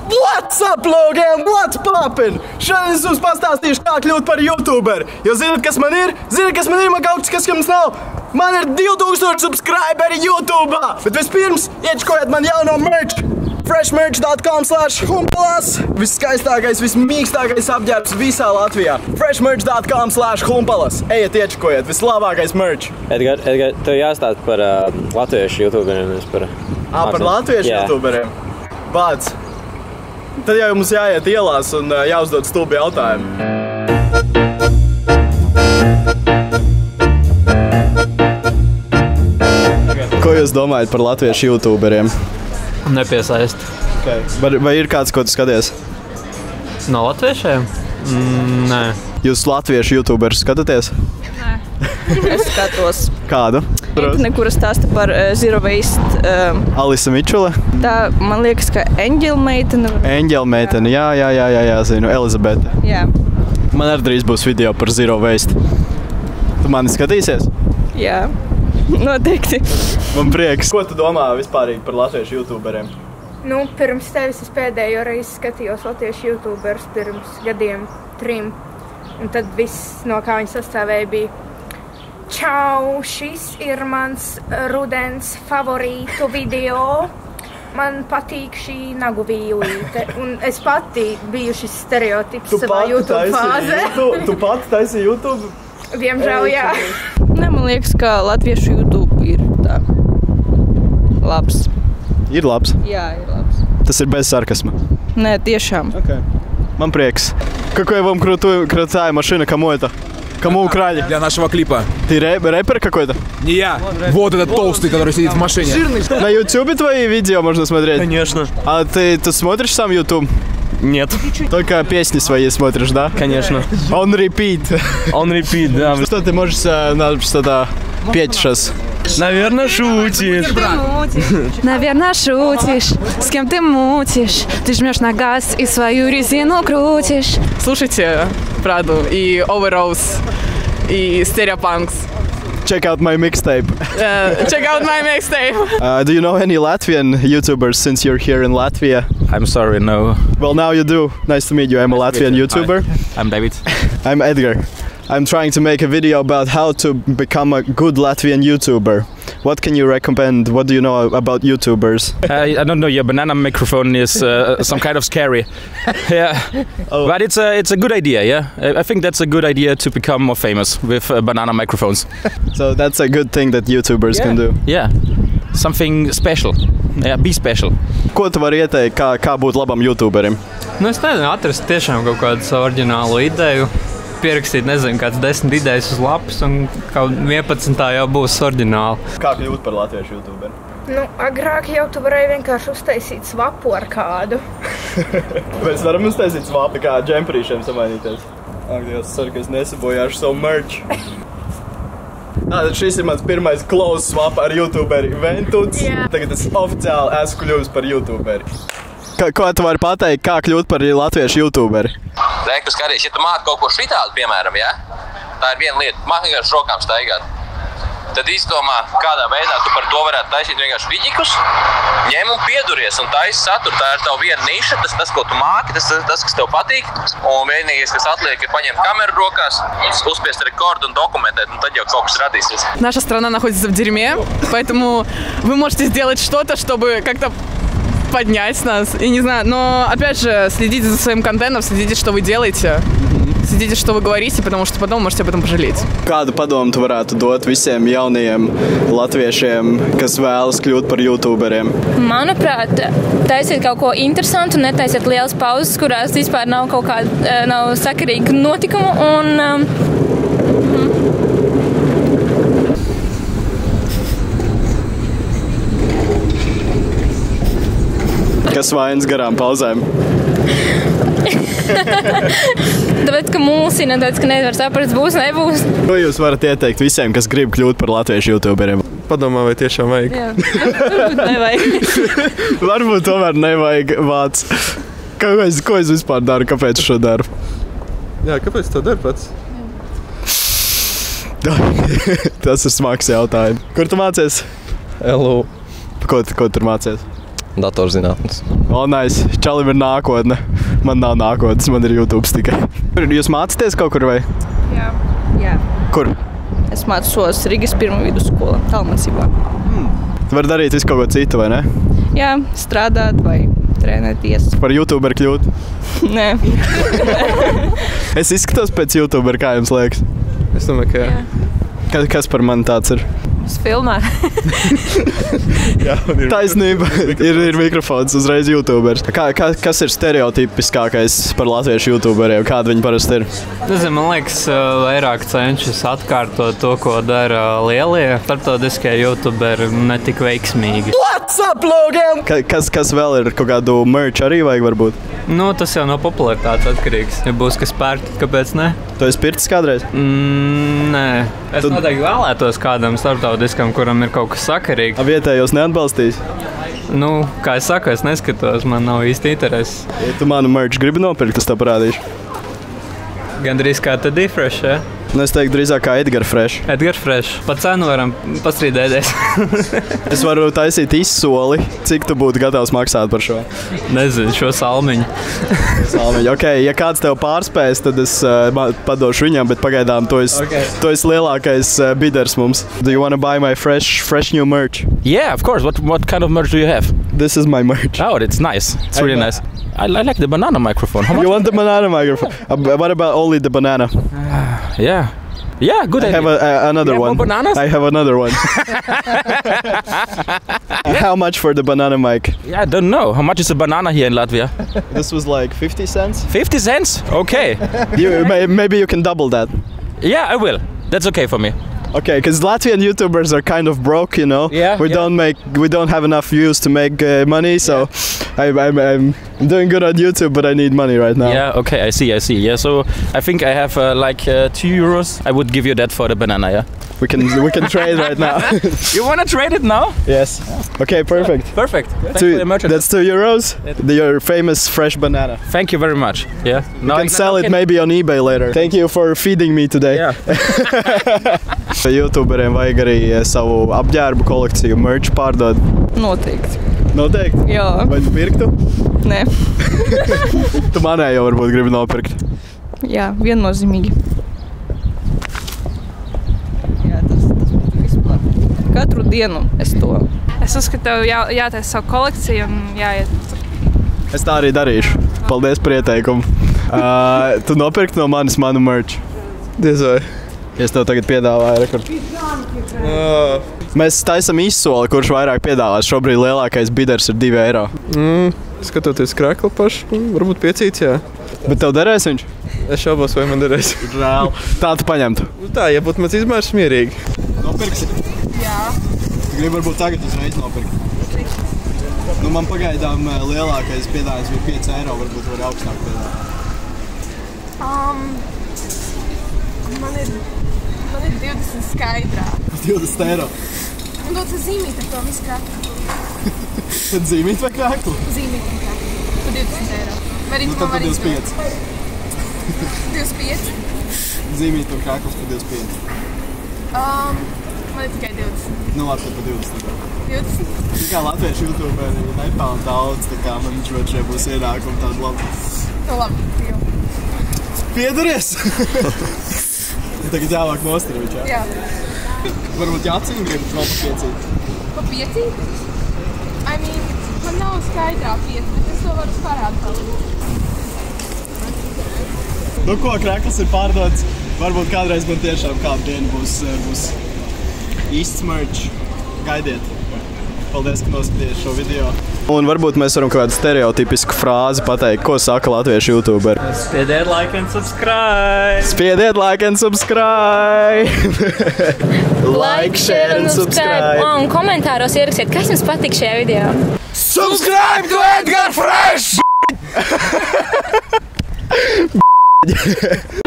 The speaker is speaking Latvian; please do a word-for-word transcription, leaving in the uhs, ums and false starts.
What's up, logiem? What's poppin'? Šodien es jums pastāstīšu, kā kļūt par YouTuberi. Jo zināt, kas man ir? Zināt, kas man ir? Man kaut kas, kas jums nav. Man ir divi tūkstoši subscriberi YouTube'ā. Bet vispirms iečkojiet man jauno merch. freshmerch dot com slash humpalas. Viskaistākais, vismīkstākais apģērbs visā Latvijā. freshmerch dot com slash humpalas. Ejiet iečkojiet, vislabākais merch. Edgar, Edgar, tev jāstāst par uh, latviešu YouTuberiem. Par, Ā, par latviešu yeah. YouTuberiem? Bāc. Tad jau mums jāiet ielās un uh, jāuzdod stulbi jautājumi. Ko jūs domājat par latviešu YouTuberiem? Nepiesaist. Okay. Vai, vai ir kāds, ko tu skaties? No latviešiem? Mm, nē. Jūs latviešu YouTuberus skatāties? Nē. Es skatos. Kādu? Intene, kura stāsta par uh, Zero Waste. Um, Alisa Mičula? Tā, man liekas, ka Eņģela meitene. Eņģela meitene, jā, jā, jā, jā, jā, zinu, Elizabete. Jā. Man arī drīz būs video par Zero Waste. Tu mani skatīsies? Jā, noteikti. Man prieks. Ko tu domā vispārīgi par latviešu YouTuberiem? Nu, pirms tevis es pēdējo reizi skatījos latviešu YouTuberus pirms gadiem trim. Un tad viss, no kā viņi sastāvēja, bija Čau, šis ir mans rudens favorītu video. Man patīk šī nagu vīlīte. Un es pati biju šis stereotips tu savā YouTube fāzē. YouTube, tu pati taisi YouTube? Diemžēl, jā. Ne, man liekas, ka latviešu YouTube ir tā labs. Ir labs? Jā, ir labs. Tas ir без sarkasma? Nē, tiešām. Okay. Man приекс. Какой вам крутой, крутая машина, кому это? Кому украли? Для нашего клипа. Ты рэп, рэпер какой-то? Не я. Вот этот толстый, который сидит в машине. На ютубе твои видео можно смотреть? Конечно. А ты, ты смотришь сам YouTube? Нет. Только песни свои смотришь, да? Конечно. On repeat. On repeat, да. Что ты можешь uh, что-то петь сейчас? Наверное, шутишь. Наверное, шутишь. С кем ты мутишь? Ты жмешь на газ и свою резину крутишь. Слушайте Праду и Overrose и Stereopunks. Check out my mixtape. Uh, check out my mixtape. Uh, do you know any Latvian YouTubers since you're here in Latvia? I'm sorry, no. Well, now you do. Nice to meet you. I'm a Latvian YouTuber. Hi. I'm David. I'm Edgar. I'm trying to make a video about how to become a good Latvian YouTuber. What can you recommend? What do you know about YouTubers? Uh, I don't know. Your banana microphone is uh, some kind of scary. Yeah, oh. But it's a it's a good idea. Yeah, I think that's a good idea to become more famous with uh, banana microphones. So that's a good thing that YouTubers yeah. can do. Yeah, something special. Yeah, be special. Ko tu vari ieteikt, kā, kā būt labam YouTuberim? Nu, es nezinu, atrast tiešām kaut kādu savu oriģinālu ideju. Pierakstīt, nezinu, kāds desmit idejas uz lapas, un kaut vienpadsmitā jau būs oriģināli. Kā kļūt par latviešu YouTuberi? Nu, agrāk jau tu varēji vienkārši uztaisīt svapu ar kādu. Mēs varam uztaisīt svapu kā džemperīšiem samainīties. Ak, Dievs, ceru, ka es nesabojāšu savu merch. Tātad šis ir mans pirmais close swap ar YouTuberi Ventuts. Yeah. Tagad es oficiāli esmu kļuvis par YouTuberi. Ka, ko tu vari pateikt, kā kļūt par latviešu YouTuberi? Reku skaties, ja tu māki kaut ko šitādu, piemēram, ja? Tā ir viena lieta, māki vienkārši rokām staigāt. Tad izdomā, kādā veidā tu par to varētu taisīt vienkārši viģikus, ņem un pieduries un taisi saturu. Tā ir tava viena niša, tas, tas, ko tu māki, tas, tas, kas tev patīk. Un vienīgais, kas atliek, ir paņemt kameru rokās, uzspiest rekordu un dokumentēt, un tad jau kaut kas radīsies. Наша страна находится в дерьме, поэтому вы можете сделать что-то, чтобы как-то поднять нас, и не знаю, но опять же следите за своим контентом, следите, что вы делаете, следите, что вы говорите, потому что потом можете об этом пожалеть. Kādu padomu tu varētu dot visiem jaunajiem latviešiem, kas vēlas kļūt par YouTuberiem? Manuprāt, taisiet kaut ko interesantu, netaisiet lielas pauzes, kurās vispār nav kaut kāda, nav sakarīga notikuma, un um, Kas vainas garām pauzēm? Tāpēc, ka mulsina, tāpēc, ka nevar saprast, būs, nebūs. Ko jūs varat ieteikt visiem, kas grib kļūt par latviešu YouTuberiem? Padomā, vai tiešām vajag? Jā, varbūt nevajag. Varbūt tomēr nevajag vāc. Ko es, ko es vispār daru? Kāpēc šo daru? Jā, kāpēc to dari pats? Tas ir smags jautājums. Kur tu mācies? Hello. Ko, ko tur mācies? datorzinātnes. O, nice. Čalim ir nākotne. Man nav nākotnes, man ir YouTube tikai. Jūs mācāties kaut kur vai? Jā. Jā. Kur? Es mācos Rīgas pirmo vidusskola, tālmācībā. Hmm. Tu vari darīt visu kaut ko citu, vai ne? Jā, strādāt vai trenēties. Par YouTuberu kļūt? Nē. Es izskatos pēc YouTuberu, kā jums liekas? Es domāju, ka jā. Kas, kas par mani tāds ir? Es filmē. Jā, ir taisnība. ir, ir mikrofons uzreiz YouTubers. Kā, kā, kas ir stereotipiskākais par latviešu YouTuberiem? Kāda viņi parasti ir? Nezinu, man liekas, vairāk cenšas atkārtot to, ko dara lielie starptautiskie YouTuberi, ne tik veiksmīgi. What's up, logiem? Ka, kas, kas vēl ir? Kaut kādu merch arī vajag varbūt? Nu, tas jau no popularitātes atkarīgs. Ja būs kas pērkt, kāpēc ne? Tu esi pircis kādreiz? Mm, nē. Es tu... noteikti vēlētos kādam starptautiskam, kuram ir kaut kas sakarīgs. Vietējos neatbalstīs? Nu, kā es saku, es neskatos, man nav īsti interesi. Ja tu manu merch gribi nopirkt, es tev parādīšu. Gandrīz kā tad ir fresh, ja? Nu, es teiktu drīzāk kā Edgar Fresh. Edgar Fresh. Pa cenu varam pastrīdēties. Es varu taisīt izsoli. Cik tu būtu gatavs maksāt par šo? Nezinu, šo salmiņu. Salmiņu. Ok, ja kāds tev pārspēs, tad es uh, padošu viņam, bet pagaidām tu esi, okay. Tu esi lielākais uh, biders mums. Do you want to buy my fresh, fresh new merch? Yeah, of course. What, what kind of merch do you have? This is my merch. Oh, it's nice. It's really nice. I, I like the banana microphone. How much? You want the banana microphone? Uh, what about only the banana? Uh, yeah. Yeah, good I idea. have a, uh, another you have one. More bananas? I have another one. How much for the banana mic? Yeah, I don't know. How much is a banana here in Latvia? This was like fifty cents. fifty cents? Okay. you, may, maybe you can double that. Yeah, I will. That's okay for me. Okay, because Latvian YouTubers are kind of broke, you know. Yeah. We yeah. don't make, we don't have enough views to make uh, money, so yeah. I, I'm, I'm doing good on YouTube, but I need money right now. Yeah. Okay. I see. I see. Yeah. So I think I have uh, like uh, two euros. I would give you that for the banana. Yeah. We can we can trade right now. You wanna trade it now? Yes. Okay. Perfect. Yeah, perfect. Two, that's two euros. The, your famous fresh banana. Thank you very much. Yeah. You can sell it can... maybe on eBay later. Thank you for feeding me today. Yeah. YouTuberiem vajag arī savu apģērbu kolekciju, merch pārdod. Noteikti. Noteikti? Jā. Vai tu pirktu? Nē. Tu manējo varbūt gribi nopirkt. Jā, viennozīmīgi. Jā, tas, tas būtu vispār. Katru dienu es to. Es uzskatu, tev jā, jātaisa savu kolekciju un jāiet. Es tā arī darīšu. Paldies par ieteikumu. Uh, tu nopirkt no manis manu merch? Diez vai. Es tev tagad piedāvāju rekordu. Uh. Mēs taisam izsoli, kurš vairāk piedāvās. Šobrīd lielākais biders ir divi eiro. Mm, skatoties krēklu pašu, varbūt piecīts, jā. Bet tev derēs viņš? Es šaubos, vai man derēs. Žēl. Tā tu paņemtu? Tā, ja būtu mans izmērs mierīgi. Nopirksi? Jā. Gribu varbūt tagad uzreiz nopirkt. Nu, man pagaidām lielākais piedāvājums bija pieci eiro, varbūt var augstāk piedāvāt. Um, man ir... Man ir divdesmit skaidrā. divdesmit eiro? Un dod zīmīt ar to visu krāklu. Tad zīmīt vai krāklu? Zīmīt un krāklu. Par divdesmit eiro. Vai arī nu, tu man var izdot? divdesmit pieci. Zīmīt un krāklis par divdesmit pieci. Um, man ir tikai divdesmit. Nu labi, tad par divdesmit. divdesmit? Tā kā latviešu YouTuberi nepelna daudz, tā kā man šeit šeit būs ienākumi tādi labi. Nu labi, jau. Piedaries! Tagad jāvāk nostari, viņš jā? Jā. Varbūt jācīm grib vēl pa piecīt? Pa piecīt? I mean, man nav skaidrā pieci, bet es to varu parādīt. Nu ko, krēklis ir pārdots. Varbūt kādreiz man tiešām kādu dienu būs, būs īsts merch. Gaidiet. Paldies, ka noskatījies šo video. Un varbūt mēs varam kādu stereotipisku frāzi pateikt, ko saka latviešu YouTuberi. Spiediet like and subscribe! Spiediet like and subscribe! Like, share and subscribe! Un komentāros ierakstiet, kas jums patīk šajā video. Subscribe to Edgar Fresh!